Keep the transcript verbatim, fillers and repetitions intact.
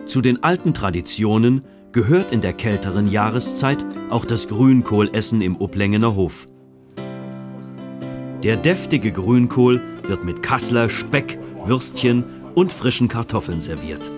Zu den alten Traditionen gehört in der kälteren Jahreszeit auch das Grünkohlessen im Uplengener Hof. Der deftige Grünkohl wird mit Kassler, Speck, Würstchen und frischen Kartoffeln serviert.